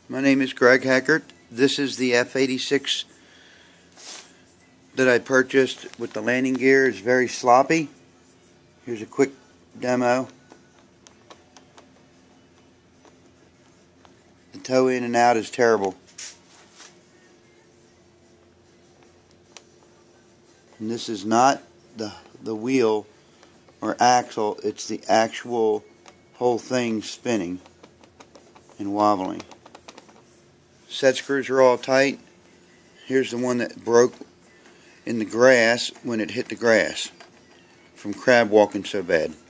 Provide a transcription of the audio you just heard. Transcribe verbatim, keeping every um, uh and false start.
My name is Greg Hackert. This is the F eighty-six that I purchased with the landing gear. It's very sloppy. Here's a quick demo. The toe in and out is terrible. And this is not the, the wheel or axle, it's the actual whole thing spinning and wobbling. Set screws are all tight. Here's the one that broke in the grass when it hit the grass from crab walking so bad.